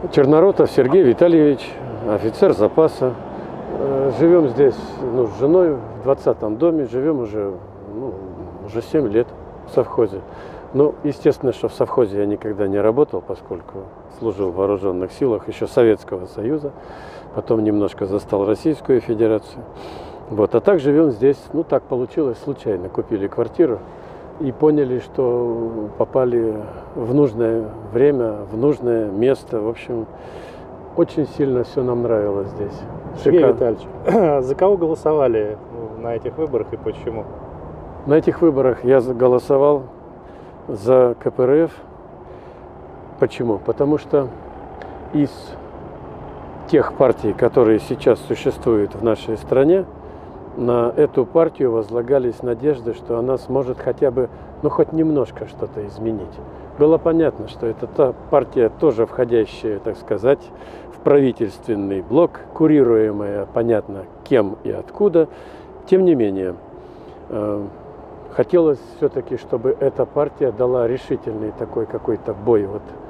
Черноротов Сергей Витальевич, офицер запаса. Живем здесь с женой в 20-м доме, живем уже 7 лет в совхозе. Естественно, что в совхозе я никогда не работал, поскольку служил в вооруженных силах еще Советского Союза, потом немножко застал Российскую Федерацию. А так живем здесь, так получилось, случайно купили квартиру и поняли, что попали в нужное время, в нужное место. В общем, очень сильно все нам нравилось здесь. Сергей Витальевич, за кого голосовали на этих выборах и почему? На этих выборах я голосовал за КПРФ. Почему? Потому что из тех партий, которые сейчас существуют в нашей стране, на эту партию возлагались надежды, что она сможет хотя бы, хоть немножко что-то изменить. Было понятно, что это та партия, тоже входящая, так сказать, в правительственный блок, курируемая, понятно, кем и откуда. Тем не менее, хотелось все-таки, чтобы эта партия дала решительный такой какой-то бой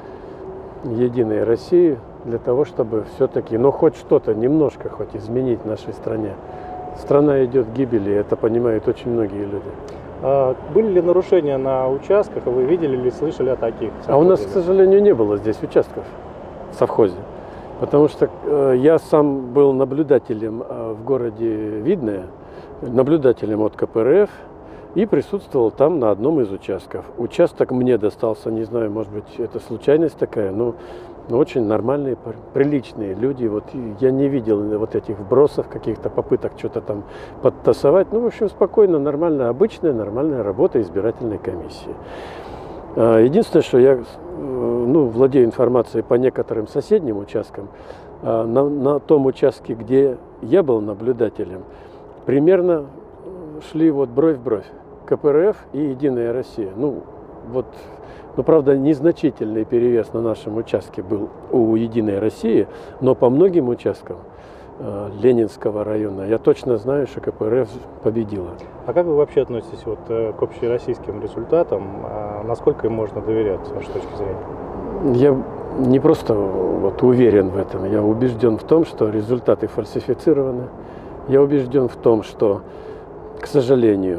Единой России, для того, чтобы все-таки, хоть что-то, немножко хоть изменить в нашей стране. Страна идет к гибели, это понимают очень многие люди. Были ли нарушения на участках, вы видели или слышали о таких? А у нас, к сожалению, не было здесь участков в совхозе, потому что я сам был наблюдателем в городе Видное, наблюдателем от КПРФ, и присутствовал там на одном из участков. Участок мне достался, не знаю, может быть, это случайность такая, но очень нормальные, приличные люди. Я не видел этих вбросов, каких-то попыток что-то там подтасовать. В общем, спокойно, нормально, обычная, нормальная работа избирательной комиссии. Единственное, что я владею информацией по некоторым соседним участкам. На том участке, где я был наблюдателем, примерно шли бровь в бровь. КПРФ и Единая Россия. Правда, незначительный перевес на нашем участке был у Единой России, но по многим участкам Ленинского района я точно знаю, что КПРФ победила. А как вы вообще относитесь к общероссийским результатам? Насколько им можно доверять, с вашей точки зрения? Я не просто уверен в этом, я убежден в том, что результаты фальсифицированы. Я убежден в том, что, к сожалению,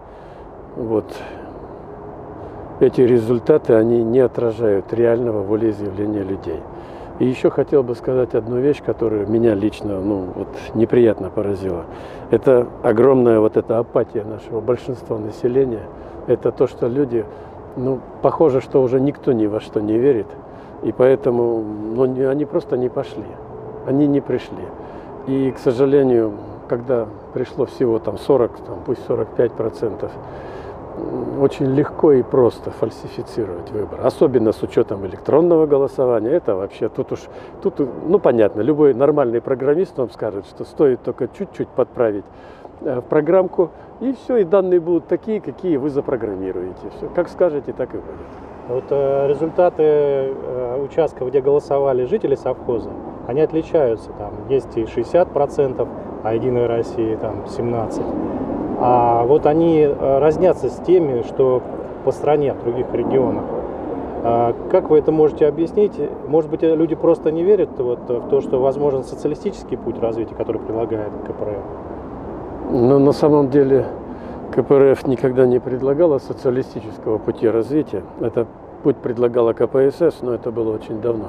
эти результаты, они не отражают реального волеизъявления людей. И еще хотел бы сказать одну вещь, которая меня лично неприятно поразила. Это огромная эта апатия нашего большинства населения. Это то, что люди, похоже, что уже никто ни во что не верит. И поэтому они просто не пошли. Они не пришли. И, к сожалению, когда пришло всего 40, пусть 45%, очень легко и просто фальсифицировать выбор, особенно с учетом электронного голосования. Это вообще тут понятно, любой нормальный программист вам скажет, что стоит только чуть-чуть подправить в программку, и все, и данные будут такие, какие вы запрограммируете. Все, как скажете, так и будет. Результаты участков, где голосовали жители совхоза, они отличаются. Там есть и 60%, а Единой России 17%. А они разнятся с теми, что по стране, в других регионах. Как вы это можете объяснить? Может быть, люди просто не верят в то, что возможен социалистический путь развития, который предлагает КПРФ? На самом деле КПРФ никогда не предлагала социалистического пути развития. Это путь предлагала КПСС, но это было очень давно.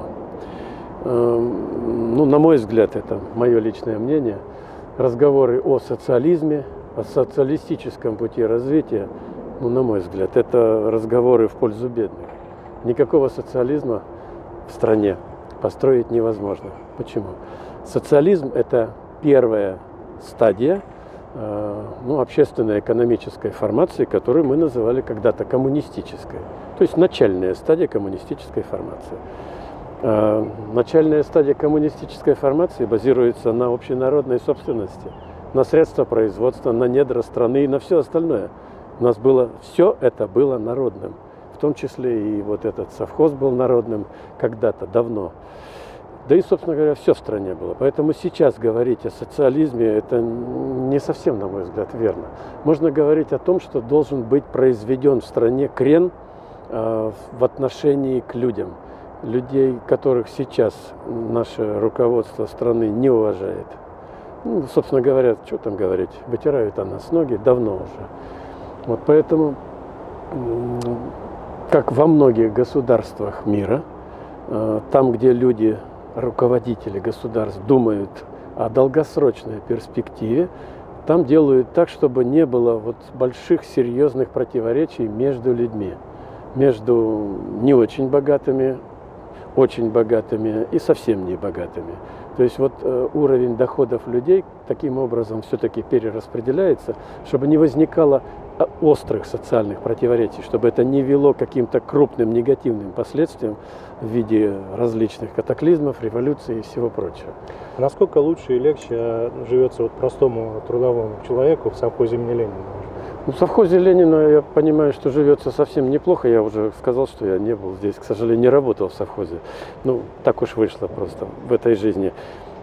На мой взгляд, это мое личное мнение, разговоры о социализме, о социалистическом пути развития, на мой взгляд, это разговоры в пользу бедных. Никакого социализма в стране построить невозможно. Почему? Социализм – это первая стадия общественно-экономической формации, которую мы называли когда-то коммунистической. То есть начальная стадия коммунистической формации. Начальная стадия коммунистической формации базируется на общенародной собственности, на средства производства, на недра страны и на все остальное. У нас все это было народным. В том числе и этот совхоз был народным когда-то, давно. Да и, собственно говоря, все в стране было. Поэтому сейчас говорить о социализме, это не совсем, на мой взгляд, верно. Можно говорить о том, что должен быть произведен в стране крен в отношении к людям. людей, которых сейчас наше руководство страны не уважает. Ну, собственно говоря, что там говорить, вытирают о нас ноги давно уже. Вот поэтому, как во многих государствах мира, там, где люди, руководители государств думают о долгосрочной перспективе, там делают так, чтобы не было вот больших серьезных противоречий между людьми, между не очень богатыми и совсем не богатыми. То есть вот уровень доходов людей таким образом все-таки перераспределяется, чтобы не возникало острых социальных противоречий, чтобы это не вело к каким-то крупным негативным последствиям в виде различных катаклизмов, революций и всего прочего. Насколько лучше и легче живется вот простому трудовому человеку в совхозе имени Ленина? В совхозе Ленина я понимаю, что живется совсем неплохо. Я уже сказал, что я не был здесь, к сожалению, не работал в совхозе. Ну, так уж вышло просто в этой жизни.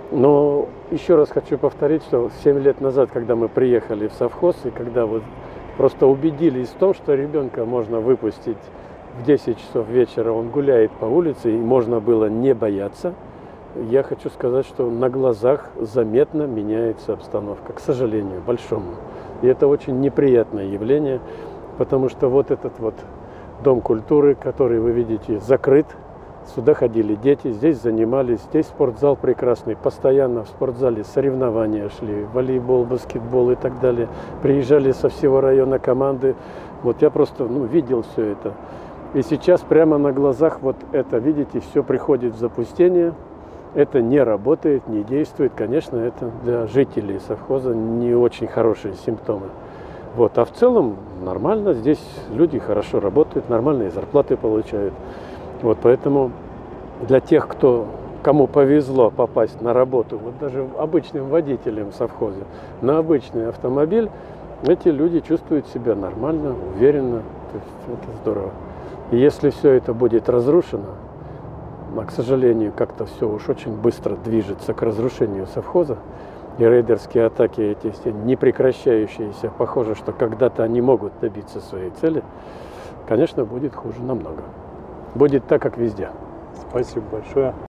Но еще раз хочу повторить, что 7 лет назад, когда мы приехали в совхоз, и когда вот просто убедились в том, что ребенка можно выпустить в 10 часов вечера, он гуляет по улице, и можно было не бояться, я хочу сказать, что на глазах заметно меняется обстановка, к сожалению, большому. И это очень неприятное явление, потому что вот этот вот дом культуры, который вы видите, закрыт. Сюда ходили дети, здесь занимались, здесь спортзал прекрасный. Постоянно в спортзале соревнования шли, волейбол, баскетбол и так далее. Приезжали со всего района команды. Вот я просто видел все это. И сейчас прямо на глазах вот это, видите, все приходит в запустение. Это не работает, не действует. Конечно, это для жителей совхоза не очень хорошие симптомы. Вот. А в целом нормально, здесь люди хорошо работают, нормальные зарплаты получают. Вот. Поэтому для тех, кому повезло попасть на работу, вот даже обычным водителям в совхозе, на обычный автомобиль, эти люди чувствуют себя нормально, уверенно. То есть это здорово. И если все это будет разрушено, а, к сожалению, как-то все уж очень быстро движется к разрушению совхоза. И рейдерские атаки эти все непрекращающиеся, похоже, что когда-то они могут добиться своей цели, конечно, будет хуже намного. Будет так, как везде. Спасибо большое.